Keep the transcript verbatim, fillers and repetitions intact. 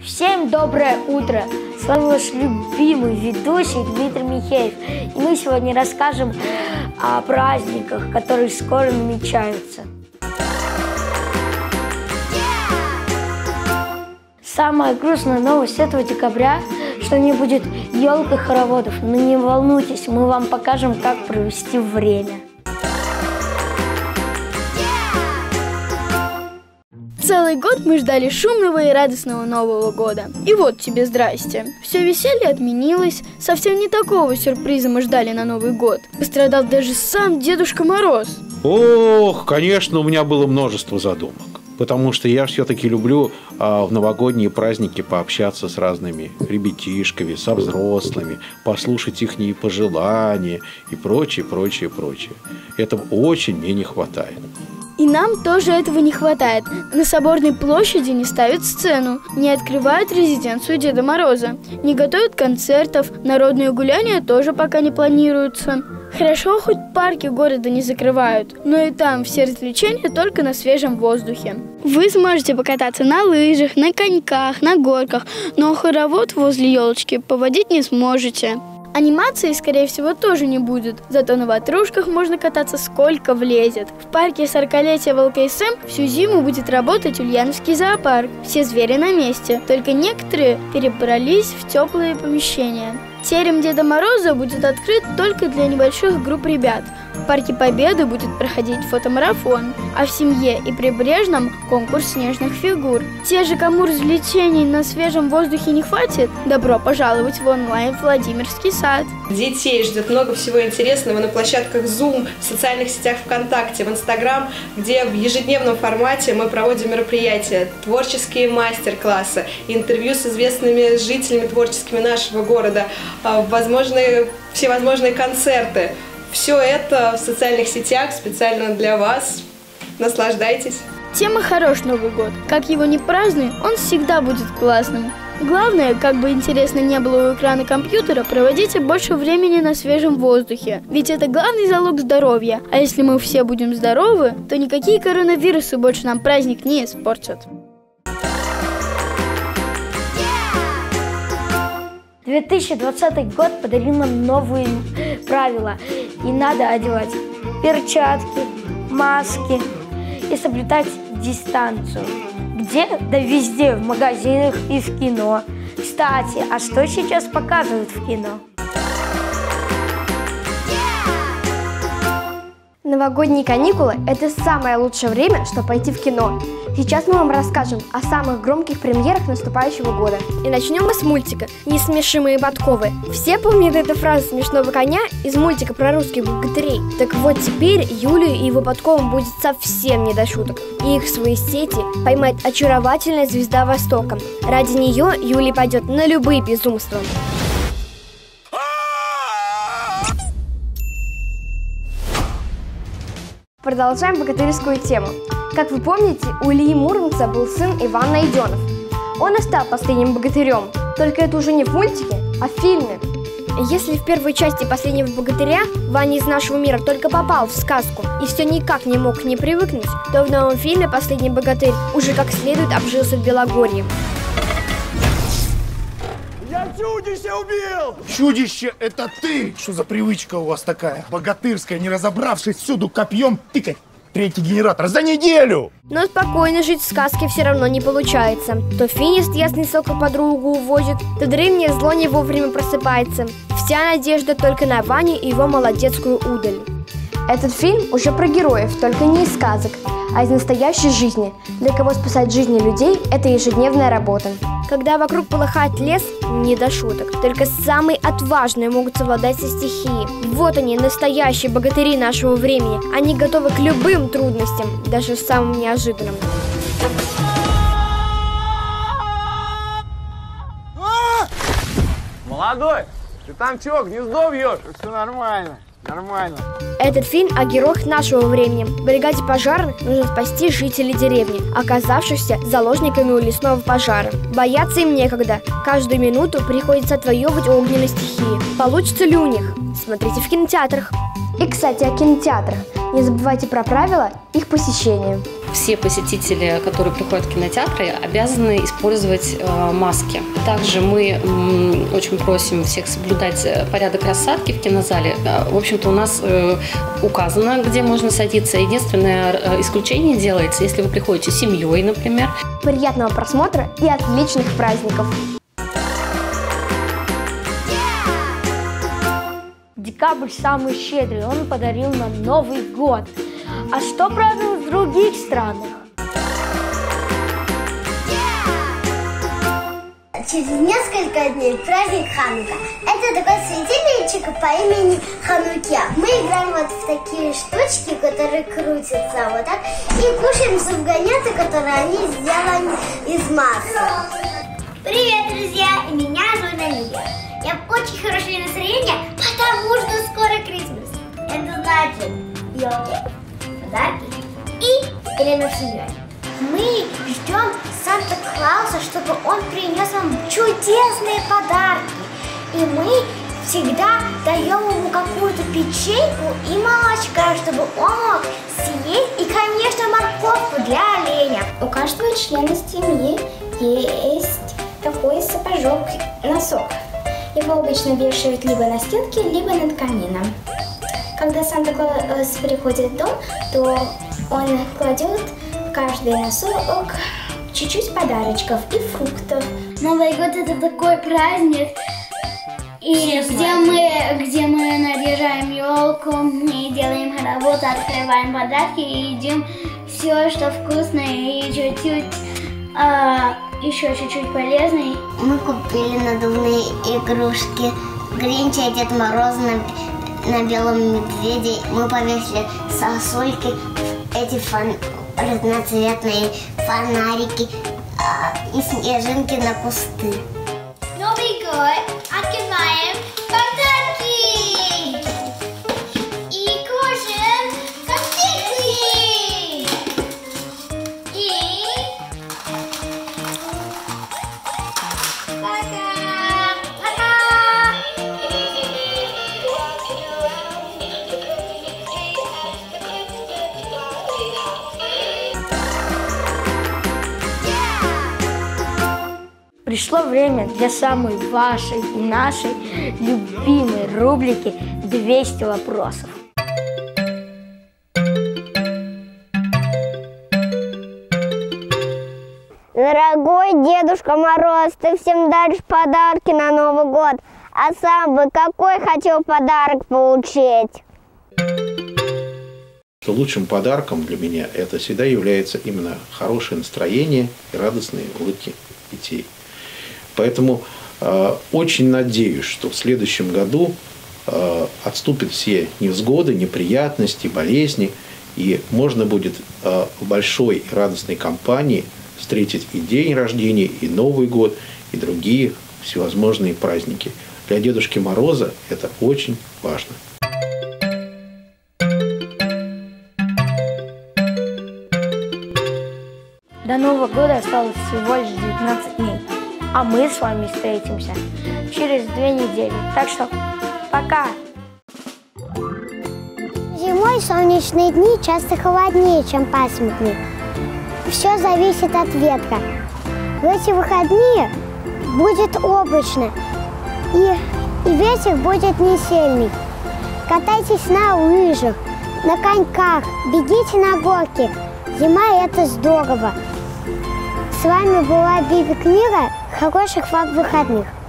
Всем доброе утро! С вами ваш любимый ведущий Дмитрий Михеев. И мы сегодня расскажем о праздниках, которые скоро намечаются. Самая грустная новость этого декабря, что не будет елок и хороводов. Но не волнуйтесь, мы вам покажем, как провести время. Целый год мы ждали шумного и радостного Нового года. И вот тебе здрасте. Все веселье отменилось, совсем не такого сюрприза мы ждали на Новый год. Пострадал даже сам Дедушка Мороз. Ох, конечно, у меня было множество задумок. Потому что я все-таки люблю а, в новогодние праздники пообщаться с разными ребятишками, со взрослыми, послушать их пожелания и прочее, прочее, прочее. Этого очень мне не хватает. И нам тоже этого не хватает. На Соборной площади не ставят сцену, не открывают резиденцию Деда Мороза, не готовят концертов, народные гуляния тоже пока не планируются. Хорошо, хоть парки города не закрывают, но и там все развлечения только на свежем воздухе. Вы сможете покататься на лыжах, на коньках, на горках, но хоровод возле елочки поводить не сможете. Анимации, скорее всего, тоже не будет, зато на ватрушках можно кататься сколько влезет. В парке сорокалетия ВЛКСМ всю зиму будет работать Ульяновский зоопарк. Все звери на месте, только некоторые перебрались в теплые помещения. Терем Деда Мороза будет открыт только для небольших групп ребят. В Парке Победы будет проходить фотомарафон, а в Семье и Прибрежном конкурс снежных фигур. Те же, кому развлечений на свежем воздухе не хватит, добро пожаловать в онлайн Владимирский сад. Детей ждет много всего интересного на площадках Zoom, в социальных сетях ВКонтакте, в Инстаграм, где в ежедневном формате мы проводим мероприятия, творческие мастер-классы, интервью с известными жителями творческими нашего города, возможные, всевозможные концерты. Все это в социальных сетях специально для вас. Наслаждайтесь. Тема «Хорош Новый год». Как его не празднуй, он всегда будет классным. Главное, как бы интересно не было у экрана компьютера, проводите больше времени на свежем воздухе. Ведь это главный залог здоровья. А если мы все будем здоровы, то никакие коронавирусы больше нам праздник не испортят. две тысячи двадцатый год подарил нам новые правила. И надо одевать перчатки, маски и соблюдать дистанцию. Где? Да везде, в магазинах и в кино. Кстати, а что сейчас показывают в кино? Новогодние каникулы – это самое лучшее время, чтобы пойти в кино. Сейчас мы вам расскажем о самых громких премьерах наступающего года. И начнем мы с мультика «Несмешимые подковы». Все помнят эту фразу смешного коня из мультика про русских богатырей. Так вот теперь Юлию и его подковам будет совсем не до шуток. И их в свои сети поймает очаровательная звезда Востока. Ради нее Юлия пойдет на любые безумства. Продолжаем богатырскую тему. Как вы помните, у Ильи Муромца был сын Иван Найденов. Он и стал последним богатырем, только это уже не в мультике, а в фильме. Если в первой части «Последнего богатыря» Ваня из нашего мира только попал в сказку и все никак не мог к ней привыкнуть, то в новом фильме «Последний богатырь» уже как следует обжился в Белогорье. Я чудище убил! Чудище – это ты! Что за привычка у вас такая? Богатырская, не разобравшись, всюду копьем тыкать. Третий генератор за неделю! Но спокойно жить в сказке все равно не получается. То Финист ясный сокол подругу увозит, то древнее зло не вовремя просыпается. Вся надежда только на Ваню и его молодецкую удаль. Этот фильм уже про героев, только не из сказок, а из настоящей жизни. Для кого спасать жизни людей – это ежедневная работа. Когда вокруг полыхает лес, не до шуток. Только самые отважные могут совладать со стихией. Вот они, настоящие богатыри нашего времени. Они готовы к любым трудностям, даже самым неожиданным. Молодой, ты там чего, гнездо вьешь? Все нормально. Нормально. Этот фильм о героях нашего времени. В бригаде пожарных нужно спасти жителей деревни, оказавшихся заложниками у лесного пожара. Бояться им некогда. Каждую минуту приходится отвоевывать огненной стихии. Получится ли у них? Смотрите в кинотеатрах. И, кстати, о кинотеатрах. Не забывайте про правила их посещения. В все посетители, которые приходят в кинотеатры, обязаны использовать э, маски. Также мы м, очень просим всех соблюдать порядок рассадки в кинозале. В общем-то, у нас э, указано, где можно садиться. Единственное э, исключение делается, если вы приходите с семьей, например. Приятного просмотра и отличных праздников! Декабрь самый щедрый, он подарил нам Новый год. А что празднуют в других странах? Через несколько дней праздник Ханука. Это такой светильничек по имени Ханукия. Мы играем вот в такие штучки, которые крутятся вот так, и кушаем сувганяты, которые они сделаны из масла. Привет, друзья! Меня зовут Оливия. Я в очень хорошее настроение, потому что скоро Крисмас. Это значит елки, подарки и время с семьей. Мы ждем Санта-Клауса, чтобы он принес нам чудесные подарки. И мы всегда даем ему какую-то печеньку и молочка, чтобы он мог съесть. И, конечно, морковку для оленя. У каждого члена семьи есть такой сапожок, носок. Его обычно вешают либо на стенке, либо над камином. Когда Санта-Клаус приходит в дом, то он кладет в каждый носок чуть-чуть подарочков и фруктов. Новый год — это такой праздник, и где мы, где мы наряжаем елку, и делаем работу, открываем подарки и едим все, что вкусное и чуть-чуть, а, еще чуть-чуть полезное. Мы купили надувные игрушки Гринча и Дед Мороз на, на белом медведе. Мы повесили сосульки, эти фон, разноцветные фонарики а, и снежинки на кусты. Новый год, открываем подарки и кушаем конфеты. И пока, пока. Пришло время для самой вашей и нашей любимой рубрики «двести вопросов». Дорогой Дедушка Мороз, ты всем даришь подарки на Новый год. А сам бы какой хотел подарок получить? Лучшим подарком для меня это всегда является именно хорошее настроение и радостные улыбки детей. Поэтому э, очень надеюсь, что в следующем году э, отступят все невзгоды, неприятности, болезни, и можно будет э, в большой радостной компании встретить и день рождения, и Новый год, и другие всевозможные праздники. Для Дедушки Мороза это очень важно. До Нового года осталось всего лишь девятнадцать дней. А мы с вами встретимся через две недели. Так что пока! Зимой солнечные дни часто холоднее, чем пасмурные. Все зависит от ветра. В эти выходные будет облачно, и, и ветер будет не сильный. Катайтесь на лыжах, на коньках, бегите на горке. Зима – это здорово. С вами была Бибик Мира. Хороших вам выходных.